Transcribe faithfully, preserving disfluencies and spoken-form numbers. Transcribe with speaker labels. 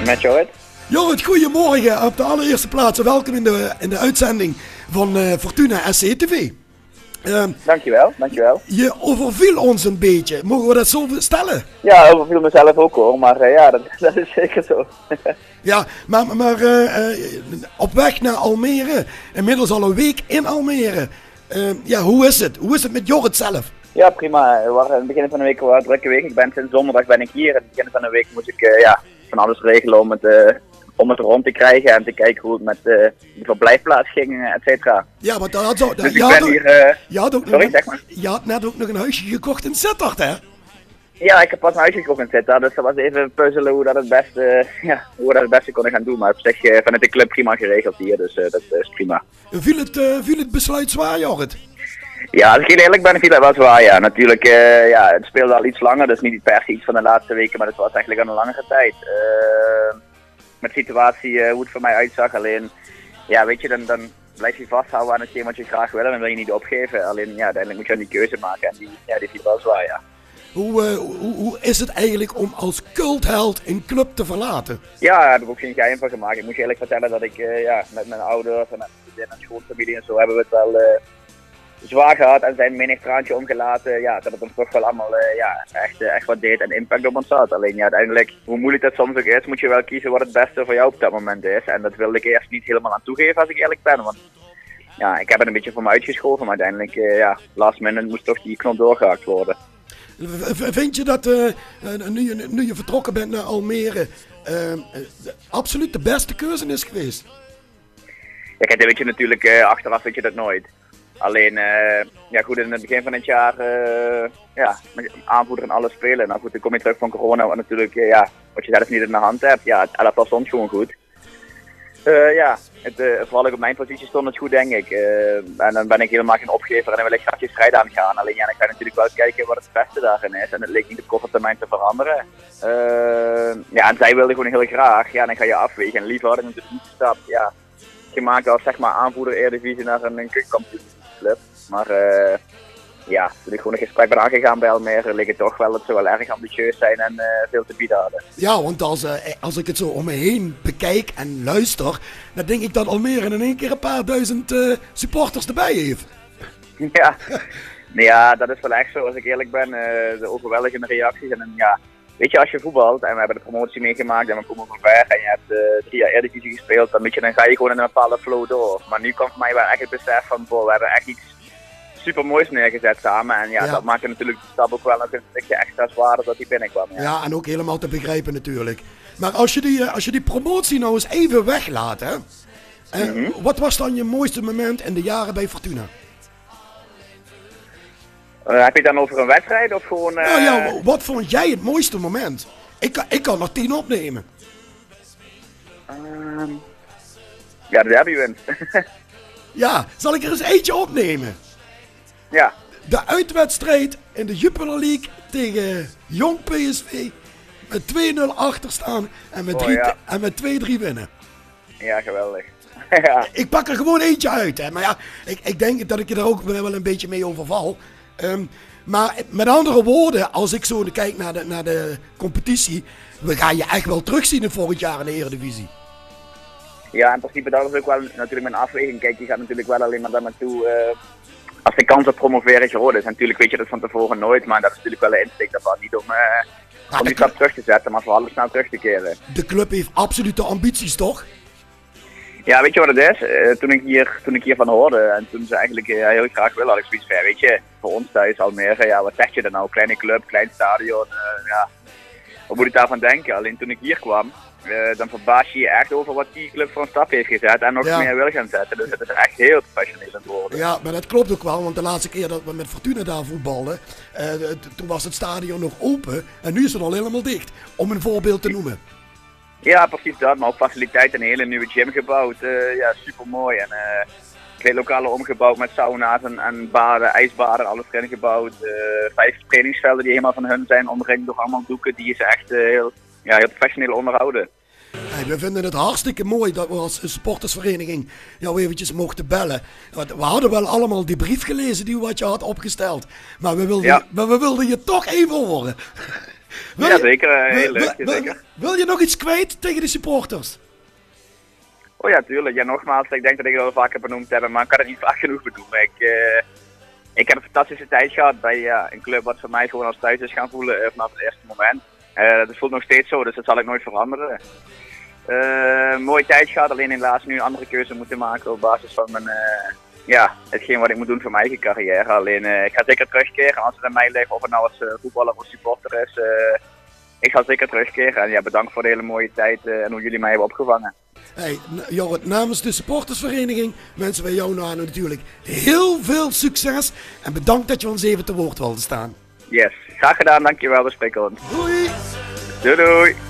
Speaker 1: met Jorrit.
Speaker 2: Jorrit, goedemorgen. Op de allereerste plaats welkom in de, in de uitzending van uh, Fortuna S C T V.
Speaker 1: Uh, dankjewel, dankjewel.
Speaker 2: Je overviel ons een beetje, mogen we dat zo stellen?
Speaker 1: Ja, overviel mezelf ook hoor, maar uh, ja, dat, dat is zeker zo.
Speaker 2: Ja, maar, maar uh, uh, op weg naar Almere, inmiddels al een week in Almere. Uh, ja, hoe is het? Hoe is het met Jorrit zelf?
Speaker 1: Ja, prima. We waren in het begin van de week wel een drukke week. Ik ben sinds donderdag ben ik hier. In het begin van de week moest ik uh, ja, van alles regelen om het, uh, om het rond te krijgen en te kijken hoe het met uh, de verblijfplaats ging, et cetera.
Speaker 2: Ja, want dat had zo.
Speaker 1: Dus
Speaker 2: je
Speaker 1: ik ben
Speaker 2: had,
Speaker 1: hier. Uh,
Speaker 2: je had ook
Speaker 1: sorry,
Speaker 2: nog,
Speaker 1: zeg maar.
Speaker 2: Je had net ook nog een huisje gekocht in Sittard, hè?
Speaker 1: Ja, ik heb pas een huisje gekocht in Sittard, dus dat was even puzzelen hoe dat het beste, uh, ja, hoe we dat het beste konden gaan doen. Maar op zich uh, vanuit de club prima geregeld hier, dus uh, dat is prima.
Speaker 2: Viel het, uh, viel het besluit zwaar, Jorrit?
Speaker 1: Ja, als ik heel eerlijk ben, viel dat wel zwaar, ja. Natuurlijk, uh, ja, het speelde al iets langer, dus niet per se iets van de laatste weken, maar het was eigenlijk al een langere tijd. Uh, met de situatie, uh, hoe het voor mij uitzag, alleen, ja, weet je, dan, dan blijf je vasthouden aan hetgeen wat je graag wil en dan wil je niet opgeven. Alleen, ja, uiteindelijk moet je dan die keuze maken en die, ja, die viel wel zwaar, ja.
Speaker 2: Hoe, uh, hoe, hoe is het eigenlijk om als cultheld een club te verlaten?
Speaker 1: Ja, daar heb ik ook geen geheim van gemaakt. Ik moet je eerlijk vertellen dat ik, uh, ja, met mijn ouders en mijn gezin en schoonfamilie en zo hebben we het wel... Uh, zwaar gehad en zijn menig traantje omgelaten, ja, dat het ons toch wel allemaal uh, ja, echt, uh, echt wat deed en impact op ons had. Alleen ja, uiteindelijk, hoe moeilijk dat soms ook is, moet je wel kiezen wat het beste voor jou op dat moment is. En dat wilde ik eerst niet helemaal aan toegeven als ik eerlijk ben, want ja, ik heb het een beetje voor me uitgeschoven, maar uiteindelijk, uh, ja, last minute moest toch die knop doorgehakt worden.
Speaker 2: Vind je dat, uh, nu, je, nu je vertrokken bent naar Almere, uh, uh, absoluut de beste keuze is geweest?
Speaker 1: Ja, kijk, dat weet je natuurlijk, uh, achteraf weet je dat nooit. Alleen, uh, ja goed, in het begin van het jaar, uh, ja, met aanvoerder en alles spelen. Nou goed, dan kom je terug van corona, wat natuurlijk, uh, ja, wat je zelf niet in de hand hebt. Ja, het elftal stond gewoon goed. Uh, ja, het, uh, vooral op mijn positie stond het goed, denk ik. Uh, en dan ben ik helemaal geen opgever en dan wil ik graag je strijd aangaan. Alleen ja, dan ga je natuurlijk wel kijken wat het beste daarin is. En het leek niet op korte termijn te veranderen. Uh, ja, en zij wilden gewoon heel graag. Ja, dan ga je afwegen. En liever had ik natuurlijk niet de stap, ja, gemaakt als zeg maar aanvoerder Eredivisie naar een, een keukenkampioen. Maar uh, ja, toen ik gewoon een gesprek ben aangegaan bij Almere, leek het toch wel dat ze wel erg ambitieus zijn en uh, veel te bieden hadden.
Speaker 2: Ja, want als, uh, als ik het zo om me heen bekijk en luister, dan denk ik dat Almere in één keer een paar duizend uh, supporters erbij heeft.
Speaker 1: Ja. Ja, dat is wel echt zo als ik eerlijk ben. Uh, de overweldigende reacties en ja, weet je, als je voetbalt en we hebben de promotie meegemaakt en we komen van ver en je hebt uh, drie jaar Eredivisie gespeeld, dan, weet je, dan ga je gewoon in een bepaalde flow door. Maar nu kwam voor mij wel echt het besef van, boh, we hebben echt iets super moois neergezet samen. En ja, ja, dat maakte natuurlijk de stap ook wel nog een stukje extra zwaarder dat hij binnenkwam. Ja.
Speaker 2: Ja, en ook helemaal te begrijpen natuurlijk. Maar als je die, als je die promotie nou eens even weglaat, hè. Uh, mm-hmm. Wat was dan je mooiste moment in de jaren bij Fortuna?
Speaker 1: Uh, heb je het dan over een wedstrijd of gewoon... Uh...
Speaker 2: Nou ja, wat vond jij het mooiste moment? Ik kan, ik kan er tien opnemen.
Speaker 1: Uh, ja, de derby-winst.
Speaker 2: Ja, zal ik er eens eentje opnemen?
Speaker 1: Ja.
Speaker 2: De uitwedstrijd in de Jupiler League tegen Jong P S V. Met twee nul achter staan en met,
Speaker 1: oh, ja.
Speaker 2: met twee drie winnen.
Speaker 1: Ja, geweldig. Ja.
Speaker 2: Ik pak er gewoon eentje uit. Hè. Maar ja, ik, ik denk dat ik je daar ook wel een beetje mee overval. Um, maar met andere woorden, als ik zo kijk naar de, naar de competitie, we gaan je echt wel terugzien in volgend jaar in de Eredivisie.
Speaker 1: Ja, in principe dat is ook wel natuurlijk mijn afweging. Kijk, je gaat natuurlijk wel alleen maar daar naartoe uh, als de kans op promoveren groot is. Natuurlijk weet je dat van tevoren nooit, maar dat is natuurlijk wel de insteek daarvan. Niet om, uh, ja, om die stap terug te zetten, maar vooral snel terug te keren.
Speaker 2: De club heeft absolute ambities, toch?
Speaker 1: Ja, weet je wat het is? Uh, toen, ik hier, toen ik hiervan hoorde en toen ze eigenlijk uh, heel graag willen, had ik zoiets van, ja, weet je, voor ons thuis Almere, ja, wat zeg je dan nou? Kleine club, klein stadion, uh, ja, wat moet ik daarvan denken? Alleen toen ik hier kwam, uh, dan verbaas je je echt over wat die club voor een stap heeft gezet en nog ja. meer wil gaan zetten. Dus het is echt heel professioneel aan het worden.
Speaker 2: Ja, maar dat klopt ook wel, want de laatste keer dat we met Fortuna daar voetbalden, uh, toen was het stadion nog open en nu is het al helemaal dicht, om een voorbeeld te noemen.
Speaker 1: Ja, precies dat, maar ook faciliteiten, een hele nieuwe gym gebouwd, uh, ja, super mooi. En uh, twee lokalen omgebouwd met sauna's en, en baden, ijsbaden, alles erin gebouwd. Uh, vijf trainingsvelden die helemaal van hun zijn, omringd door allemaal doeken, die is echt uh, heel, ja, heel professioneel onderhouden.
Speaker 2: Hey, we vinden het hartstikke mooi dat we als supportersvereniging jou eventjes mochten bellen. We hadden wel allemaal die brief gelezen die wat je had opgesteld, maar we wilden, ja. maar we wilden je toch even horen. Wil
Speaker 1: Ja,
Speaker 2: je-
Speaker 1: zeker. eh, Heel
Speaker 2: wil-
Speaker 1: leuk.
Speaker 2: wil-
Speaker 1: Zeker.
Speaker 2: Wil je nog iets kwijt tegen de supporters?
Speaker 1: Oh ja, tuurlijk. Ja, nogmaals, ik denk dat ik het al vaker benoemd heb, maar ik kan het niet vaak genoeg benoemen. Ik, eh, ik heb een fantastische tijd gehad bij ja, een club wat voor mij gewoon als thuis is gaan voelen eh, vanaf het eerste moment. Eh, dat voelt nog steeds zo, dus dat zal ik nooit veranderen. Eh, mooie tijd gehad, alleen helaas nu een andere keuze moeten maken op basis van mijn, eh, ja, hetgeen wat ik moet doen voor mijn eigen carrière. Alleen eh, ik ga zeker terugkeren als het aan mij ligt, of het nou als eh, voetballer of supporter is. eh, ik ga zeker terugkeren en ja, bedankt voor de hele mooie tijd eh, en hoe jullie mij hebben opgevangen.
Speaker 2: Hey, n- Jorrit, namens de supportersvereniging wensen wij jou nou natuurlijk heel veel succes. En bedankt dat je ons even te woord wilde staan.
Speaker 1: Yes, graag gedaan, dankjewel, we spreken ons.
Speaker 2: Doei!
Speaker 1: Doei doei!